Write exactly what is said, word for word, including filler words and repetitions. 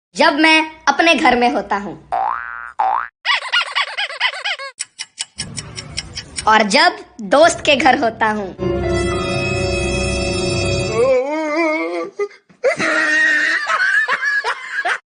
जब मैं अपने घर में होता हूँ और जब दोस्त के घर होता हूँ।